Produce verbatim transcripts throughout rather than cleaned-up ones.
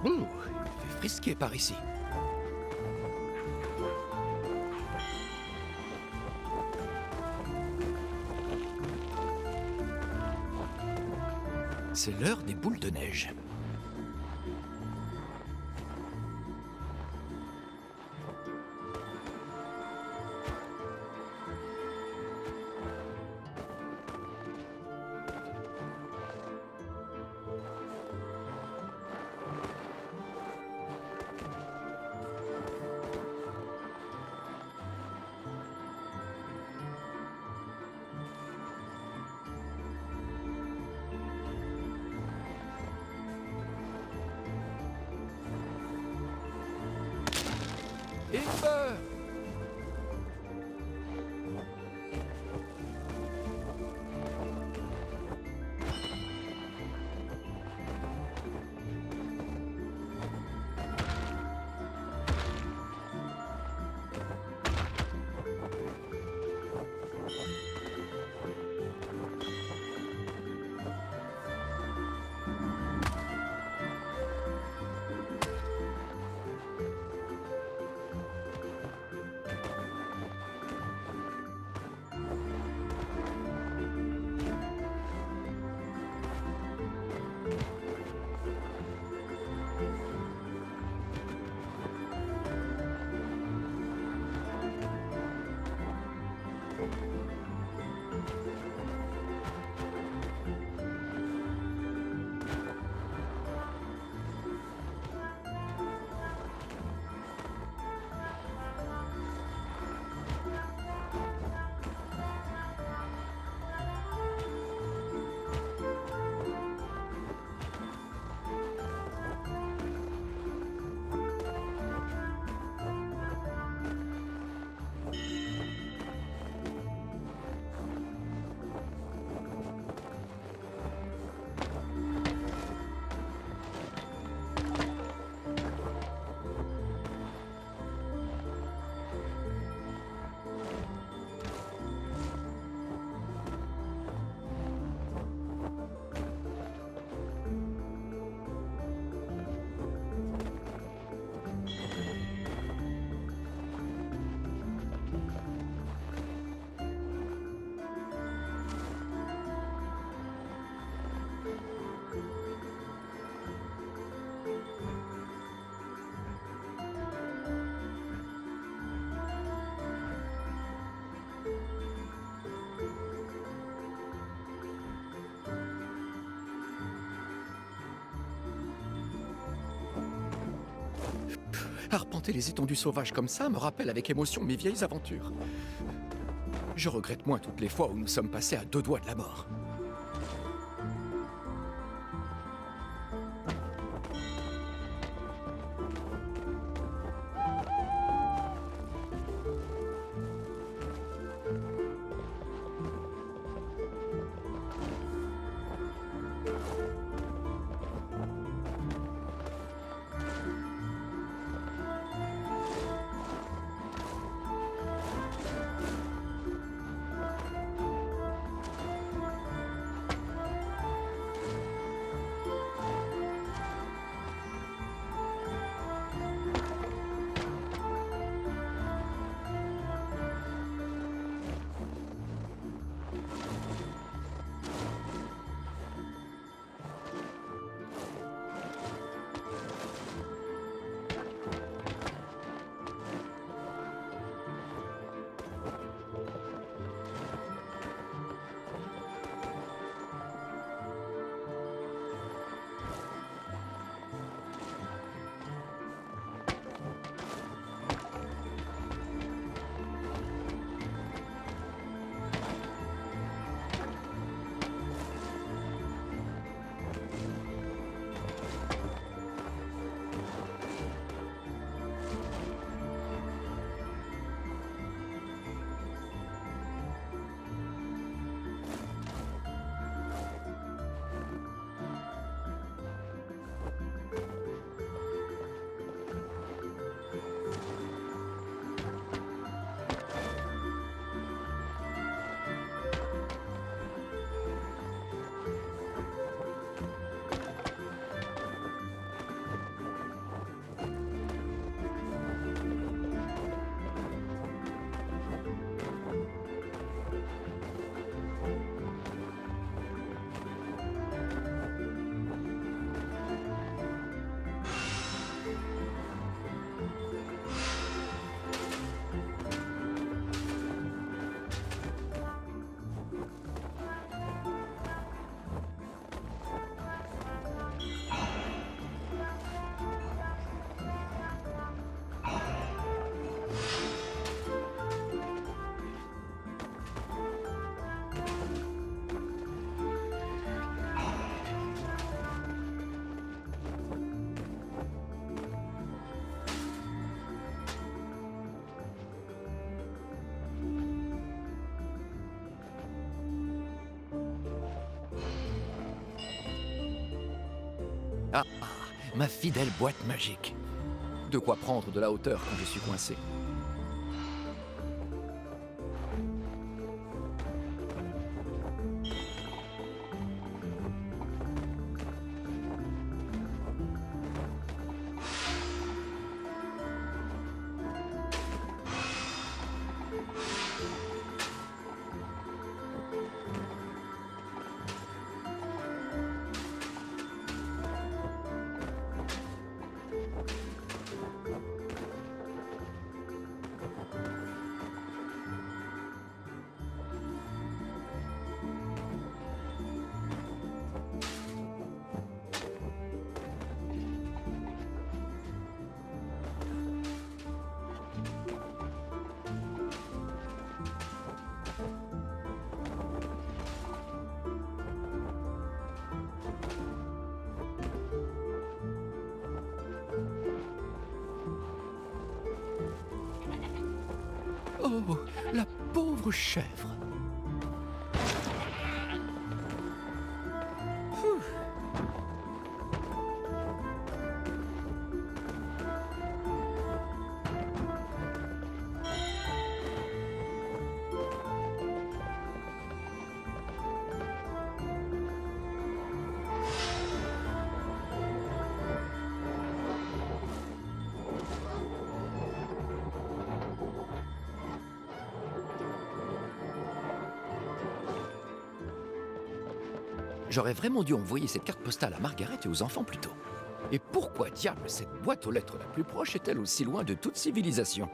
Ouh, il fait frisquer par ici. C'est l'heure des boules de neige. Et feu! Arpenter les étendues sauvages comme ça me rappelle avec émotion mes vieilles aventures. Je regrette moins toutes les fois où nous sommes passés à deux doigts de la mort. Ah, ah, ma fidèle boîte magique. De quoi prendre de la hauteur quand je suis coincé. Oh, la pauvre chèvre. Pfff. J'aurais vraiment dû envoyer cette carte postale à Margaret et aux enfants plus tôt. Et pourquoi diable cette boîte aux lettres la plus proche est-elle aussi loin de toute civilisation?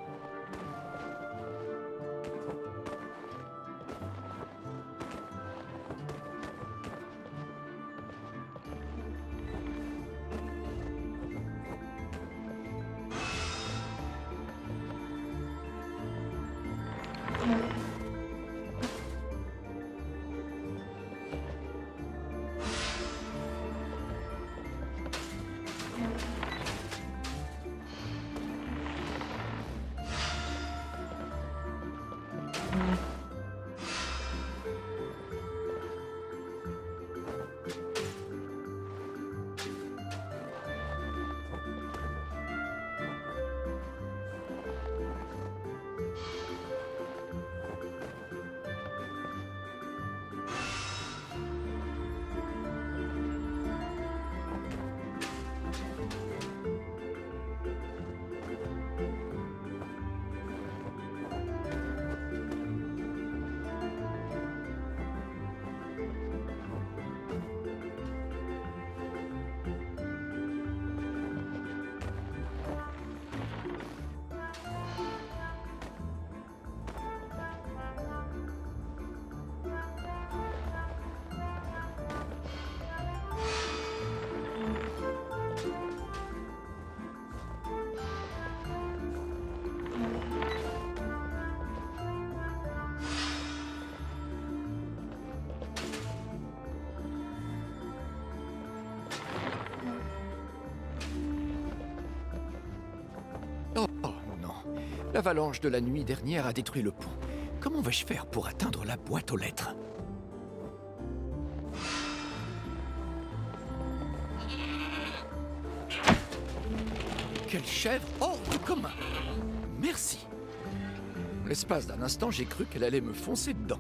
Oh, oh non. L'avalanche de la nuit dernière a détruit le pont. Comment vais-je faire pour atteindre la boîte aux lettres? Quelle chèvre! Oh, tout commun! Merci. L'espace d'un instant, j'ai cru qu'elle allait me foncer dedans.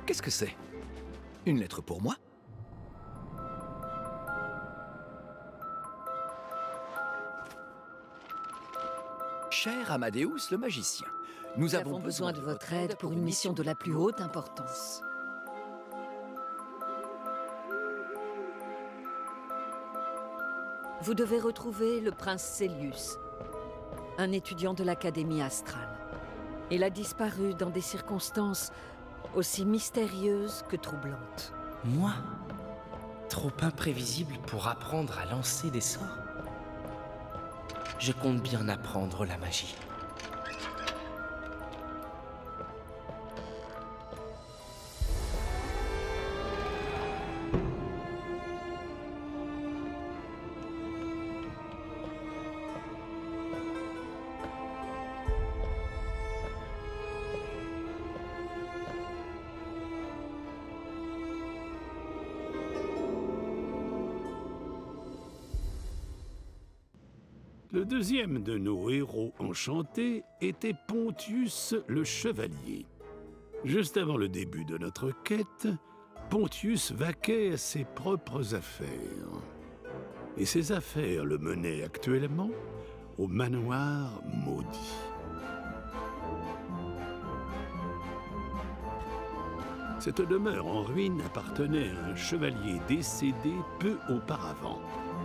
Qu'est-ce que c'est? Une lettre pour moi? Cher Amadeus le magicien, nous, Nous avons besoin de votre aide pour une mission de la plus haute importance. Vous devez retrouver le prince Célius, un étudiant de l'Académie astrale. Il a disparu dans des circonstances aussi mystérieuses que troublantes. Moi? Trop imprévisible pour apprendre à lancer des sorts? Je compte bien apprendre la magie. Le deuxième de nos héros enchantés était Pontius le Chevalier. Juste avant le début de notre quête, Pontius vaquait à ses propres affaires. Et ses affaires le menaient actuellement au manoir maudit. Cette demeure en ruine appartenait à un chevalier décédé peu auparavant.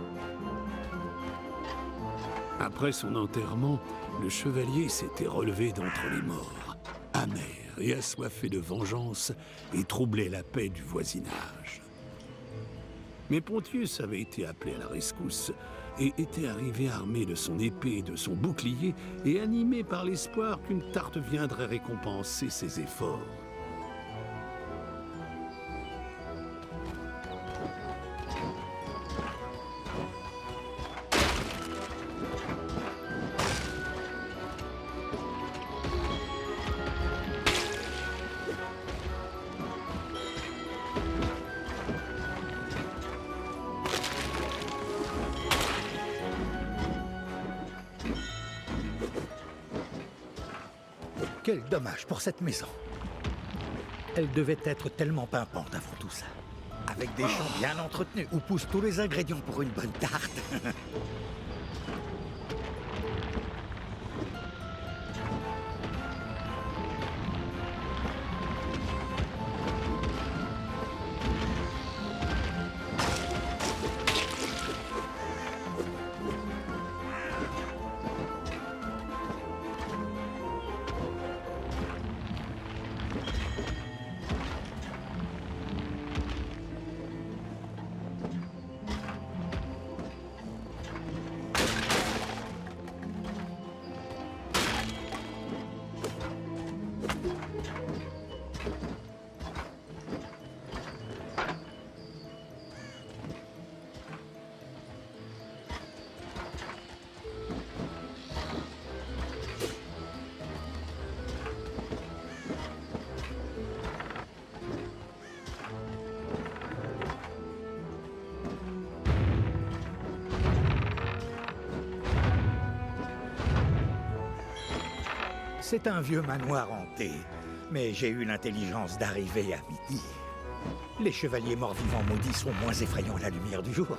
Après son enterrement, le chevalier s'était relevé d'entre les morts, amer et assoiffé de vengeance, et troublait la paix du voisinage. Mais Pontius avait été appelé à la rescousse et était arrivé armé de son épée et de son bouclier et animé par l'espoir qu'une tarte viendrait récompenser ses efforts. Quel dommage pour cette maison. Elle devait être tellement pimpante avant tout ça. Avec des champs bien entretenus où poussent tous les ingrédients pour une bonne tarte. C'est un vieux manoir hanté, mais j'ai eu l'intelligence d'arriver à midi. Les chevaliers morts-vivants maudits sont moins effrayants à la lumière du jour.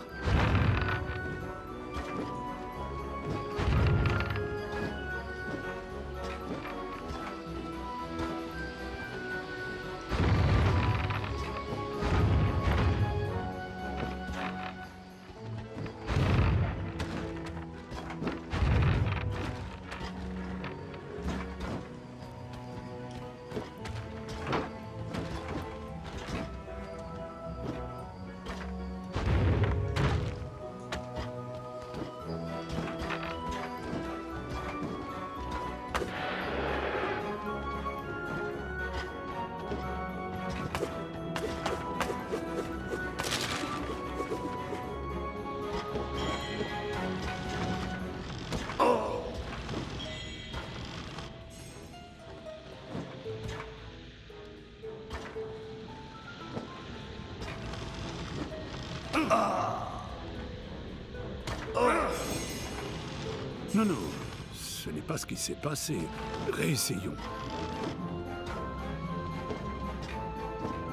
Non, non, ce n'est pas ce qui s'est passé. Réessayons.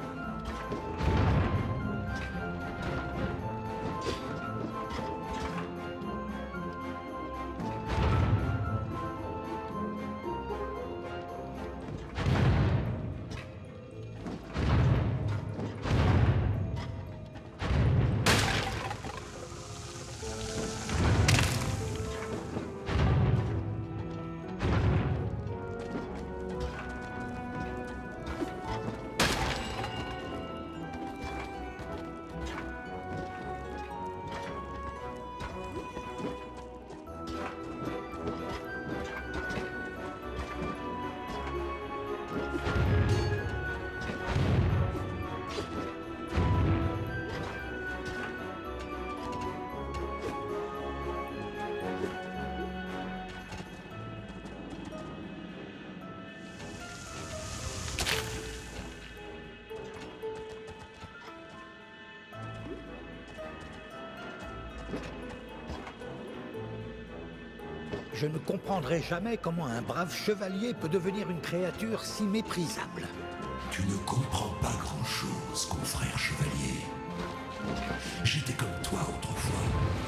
Je ne comprendrai jamais comment un brave chevalier peut devenir une créature si méprisable. Tu ne comprends pas grand-chose, confrère chevalier. J'étais comme toi autrefois.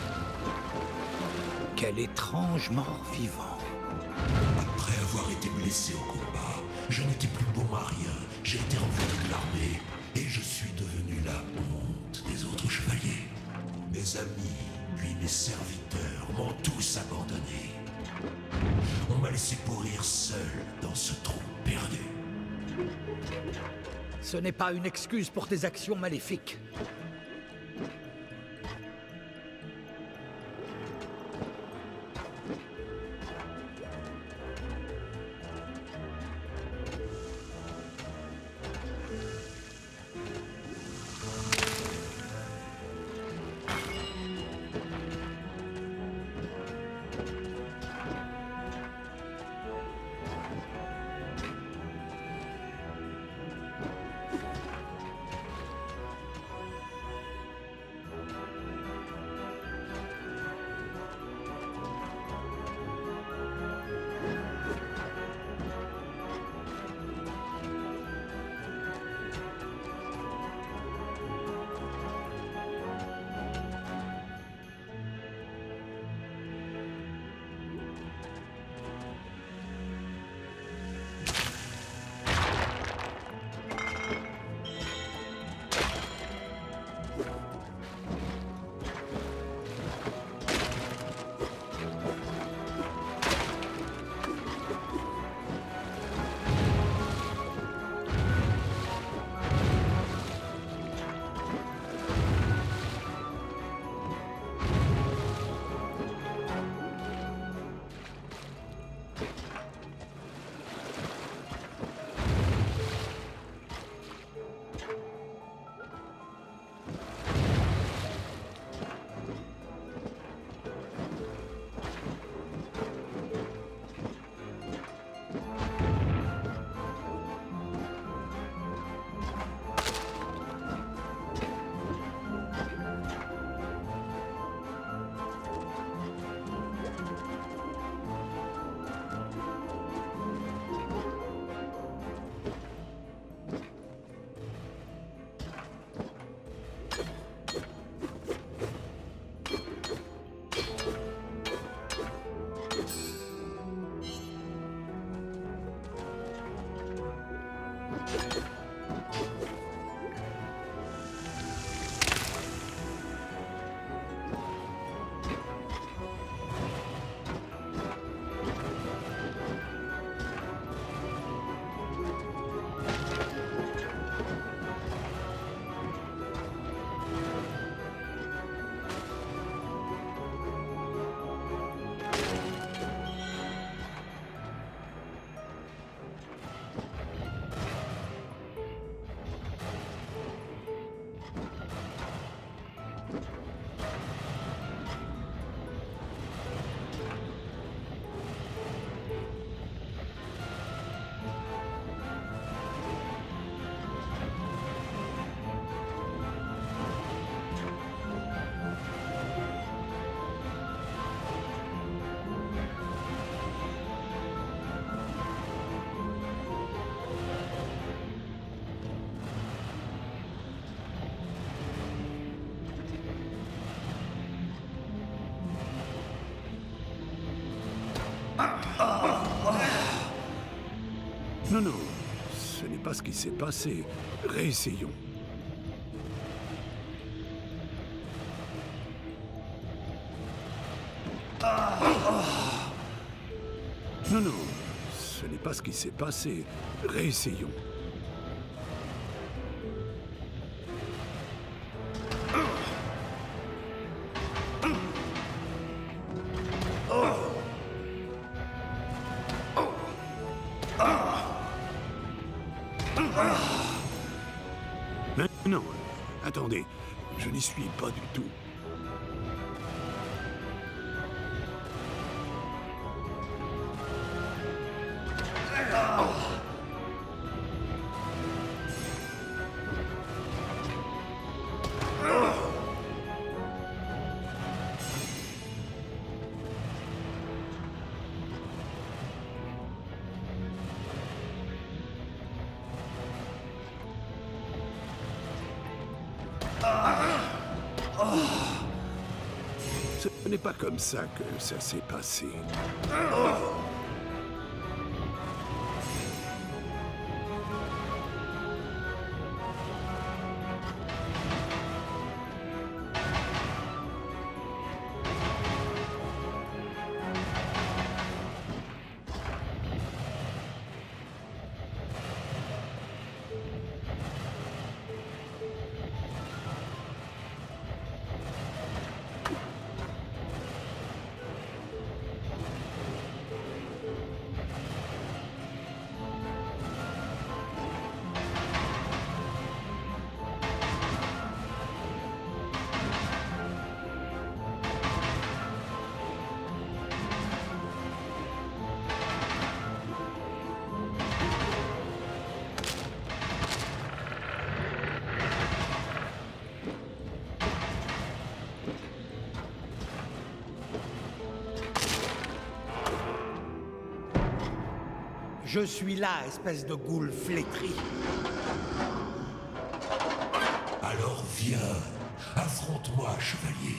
Quel étrange mort-vivant. Après avoir été blessé au combat, je n'étais plus bon à rien. J'ai été renvoyé de l'armée et je suis devenu la honte des autres chevaliers. Mes amis, puis mes serviteurs m'ont tous abandonné. On m'a laissé pourrir seul dans ce trou perdu. Ce n'est pas une excuse pour tes actions maléfiques. Non, non, ce n'est pas ce qui s'est passé. Réessayons. Non, non, ce n'est pas ce qui s'est passé. Réessayons. Mais non, attendez, je n'y suis pas du tout. Ce n'est pas comme ça que ça s'est passé. Je suis là, espèce de goule flétrie. Alors viens, affronte-moi, chevalier.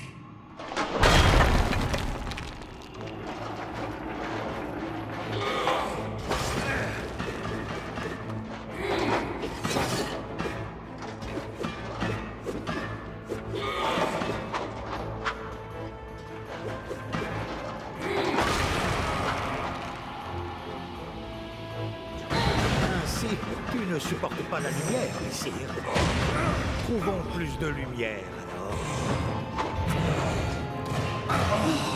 Tu ne supportes pas la lumière, messire. Trouvons plus de lumière, alors.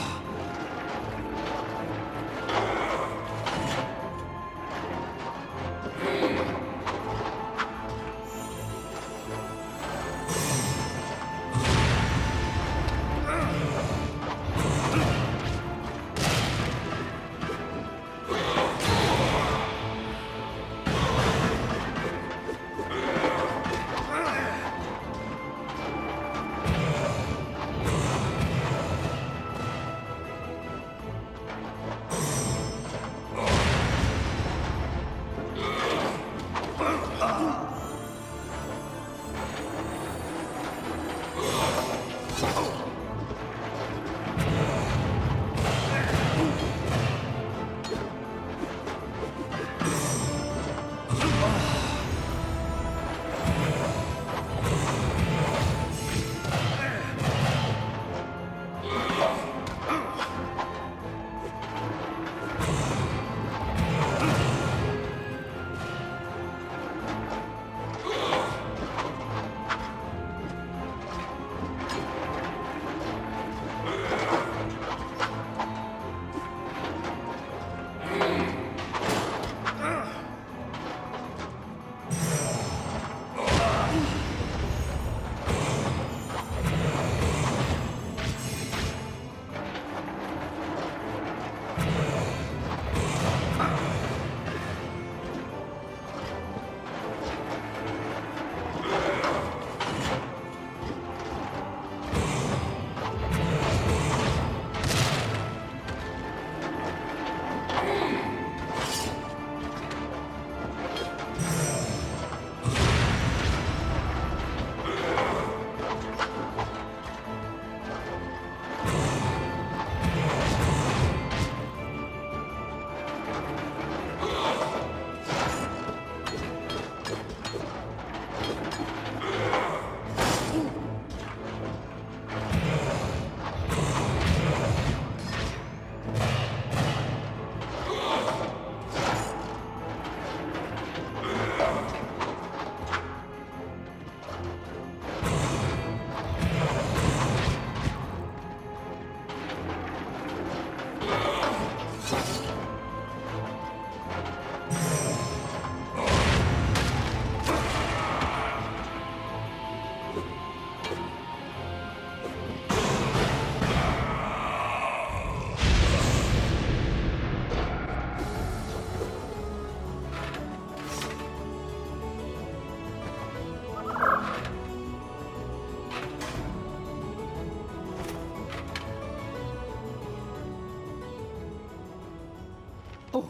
Oh,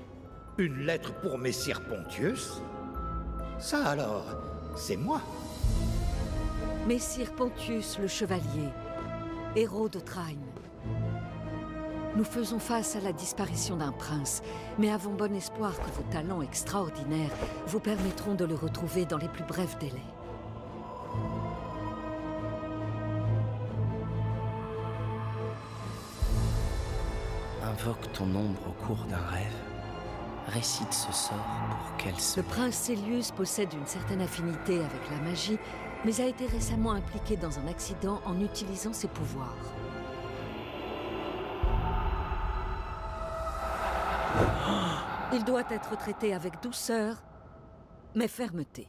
une lettre pour Messire Pontius? Ça alors, c'est moi. Messire Pontius le Chevalier, héros de Trine. Nous faisons face à la disparition d'un prince, mais avons bon espoir que vos talents extraordinaires vous permettront de le retrouver dans les plus brefs délais. Invoque ton ombre au cours d'un rêve. Récite ce sort pour qu'elle se... Le prince Célius possède une certaine affinité avec la magie, mais a été récemment impliqué dans un accident en utilisant ses pouvoirs. Il doit être traité avec douceur, mais fermeté.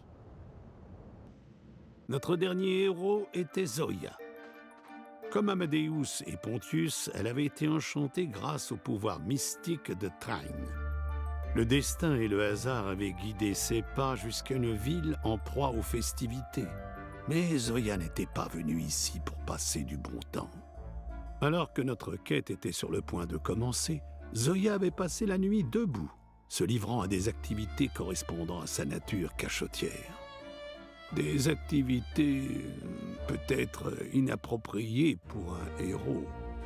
Notre dernier héros était Zoya. Comme Amadeus et Pontius, elle avait été enchantée grâce au pouvoir mystique de Trine. Le destin et le hasard avaient guidé ses pas jusqu'à une ville en proie aux festivités. Mais Zoya n'était pas venue ici pour passer du bon temps. Alors que notre quête était sur le point de commencer, Zoya avait passé la nuit debout, se livrant à des activités correspondant à sa nature cachotière. Des activités peut-être inappropriées pour un héros.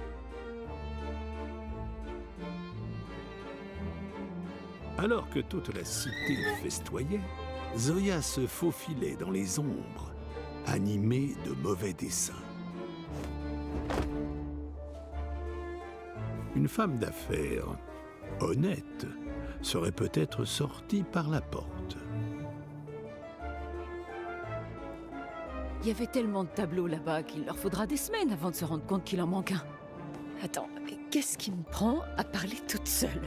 Alors que toute la cité festoyait, Zoya se faufilait dans les ombres, animée de mauvais desseins. Une femme d'affaires, honnête, serait peut-être sortie par la porte. Il y avait tellement de tableaux là-bas qu'il leur faudra des semaines avant de se rendre compte qu'il en manque un. Attends, mais qu'est-ce qui me prend à parler toute seule?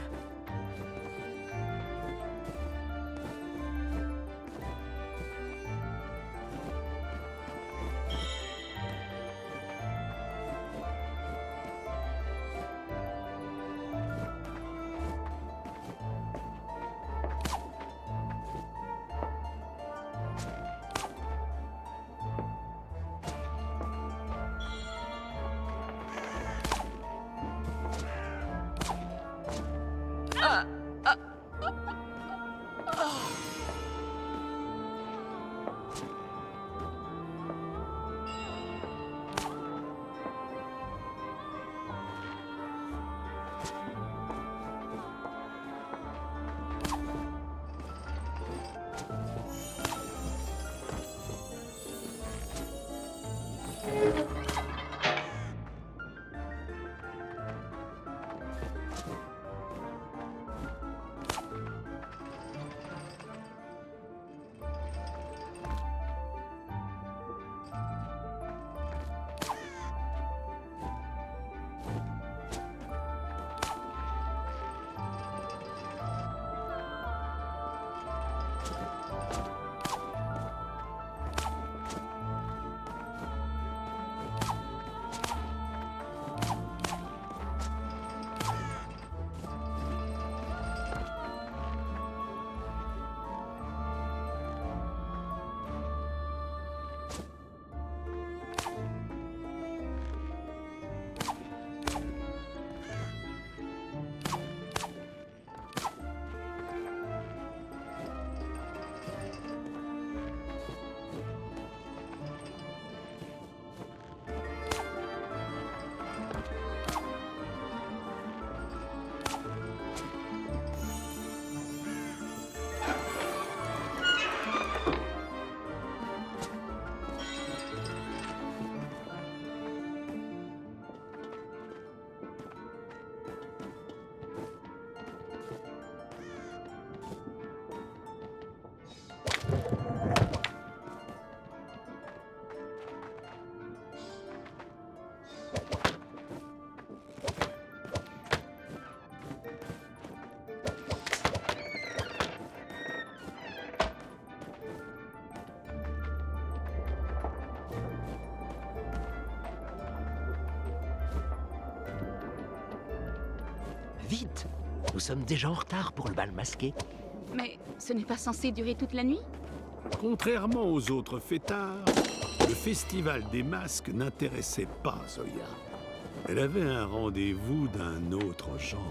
Vite! Nous sommes déjà en retard pour le bal masqué. Mais ce n'est pas censé durer toute la nuit? Contrairement aux autres fêtards, le festival des masques n'intéressait pas Zoya. Elle avait un rendez-vous d'un autre genre.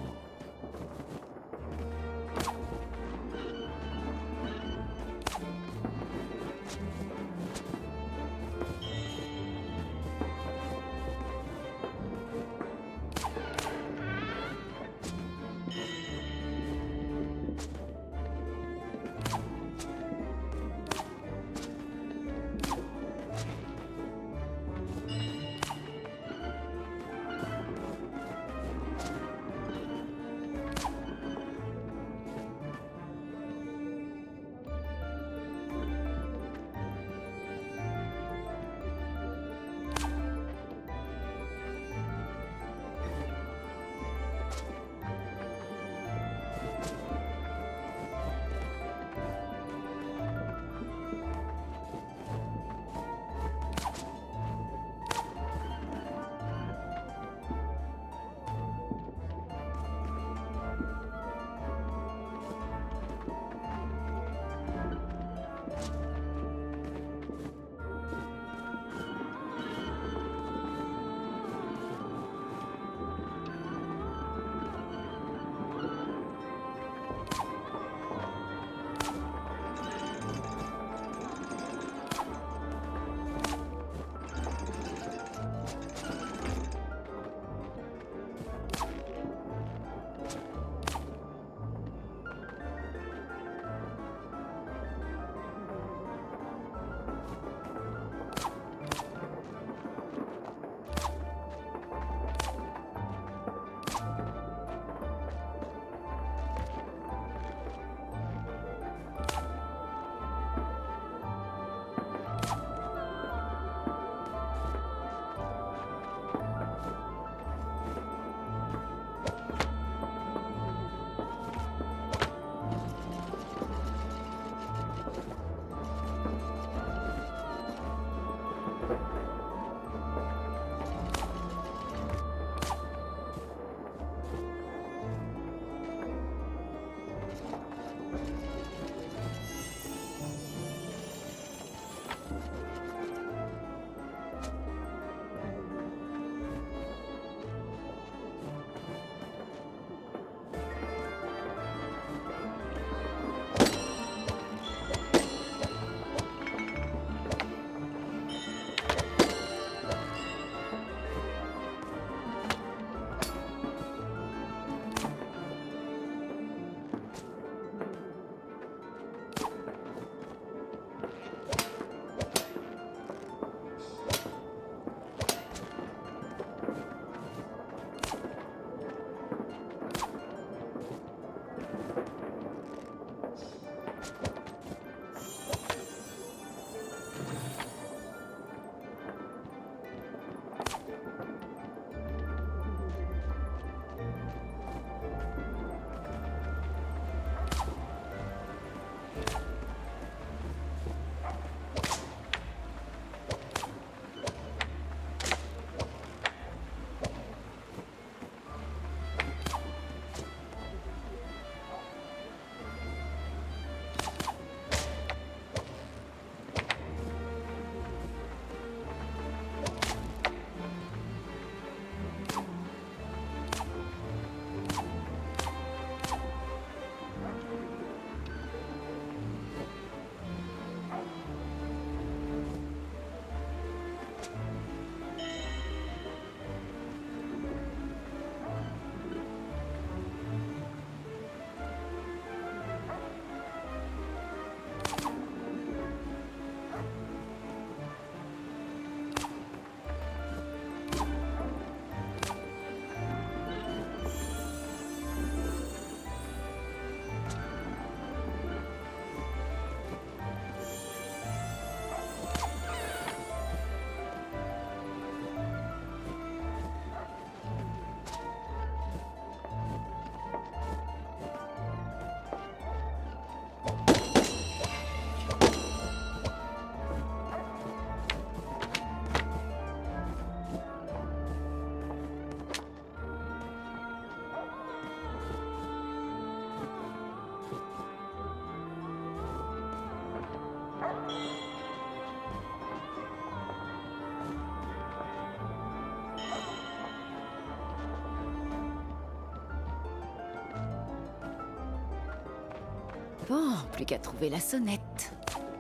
Bon, plus qu'à trouver la sonnette.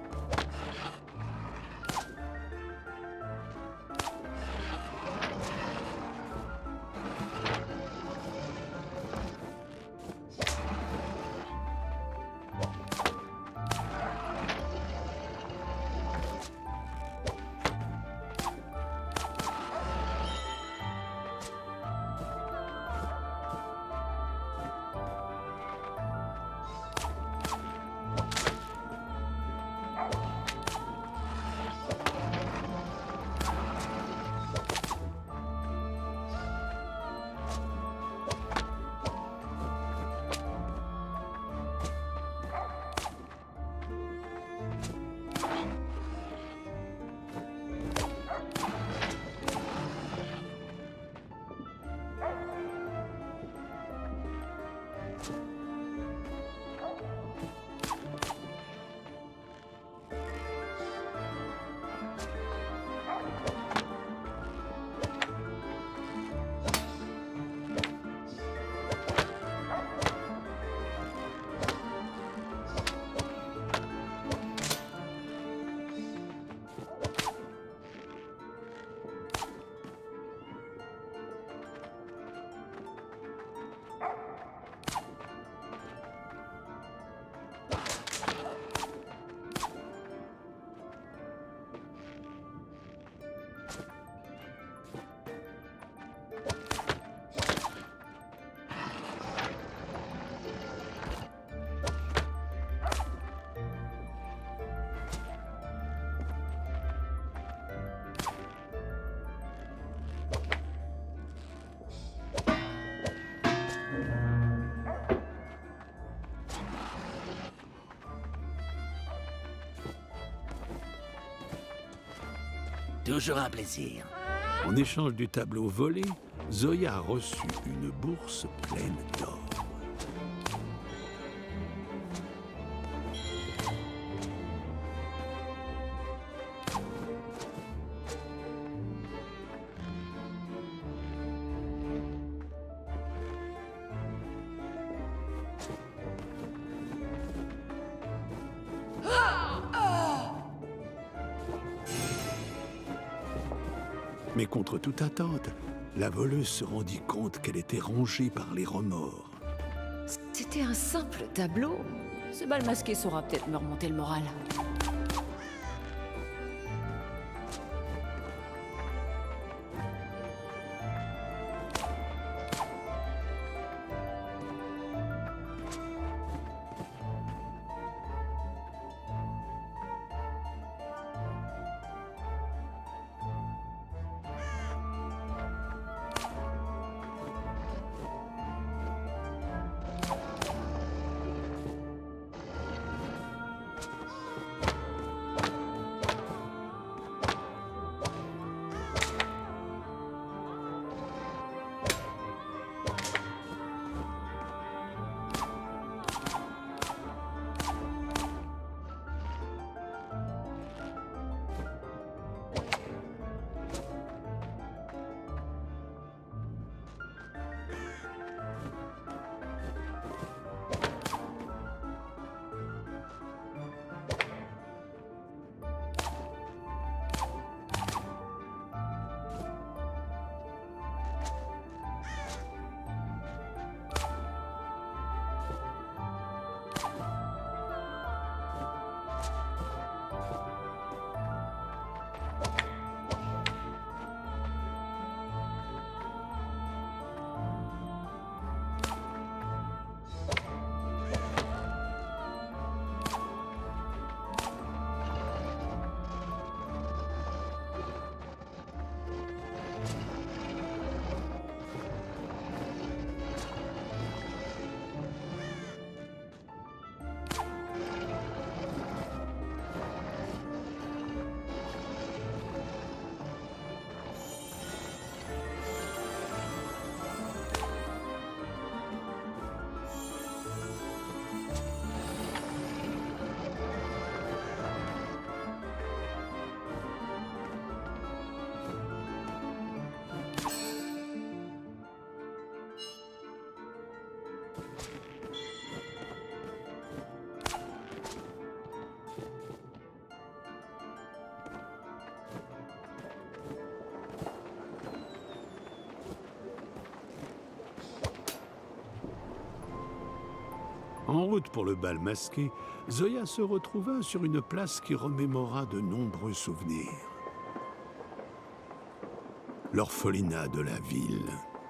Toujours un plaisir. En échange du tableau volé, Zoya a reçu une bourse pleine d'or. Mais contre toute attente, la voleuse se rendit compte qu'elle était rongée par les remords. C'était un simple tableau. Ce bal masqué saura peut-être me remonter le moral. route pour le bal masqué, Zoya se retrouva sur une place qui remémora de nombreux souvenirs. L'orphelinat de la ville.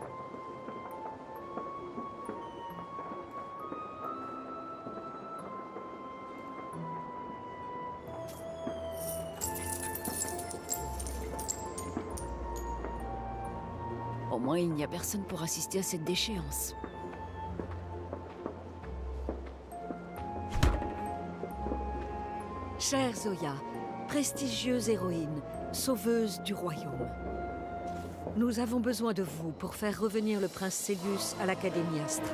Au moins, il n'y a personne pour assister à cette déchéance. Chère Zoya, prestigieuse héroïne, sauveuse du royaume. Nous avons besoin de vous pour faire revenir le prince Celius à l'Académie Astrale.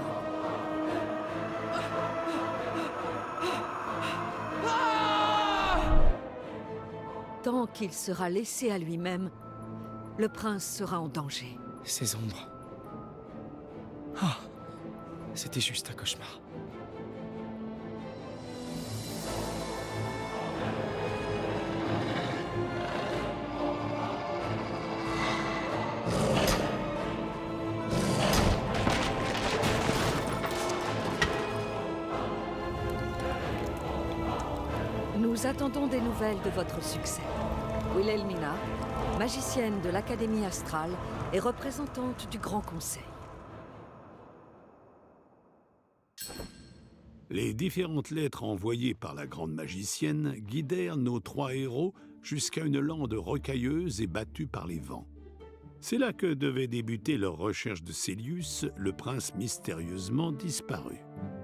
Tant qu'il sera laissé à lui-même, le prince sera en danger. Ces ombres... Ah, c'était juste un cauchemar. Nous attendons des nouvelles de votre succès. Wilhelmina, magicienne de l'Académie Astrale et représentante du Grand Conseil. Les différentes lettres envoyées par la grande magicienne guidèrent nos trois héros jusqu'à une lande rocailleuse et battue par les vents. C'est là que devait débuter leur recherche de Celius, le prince mystérieusement disparu.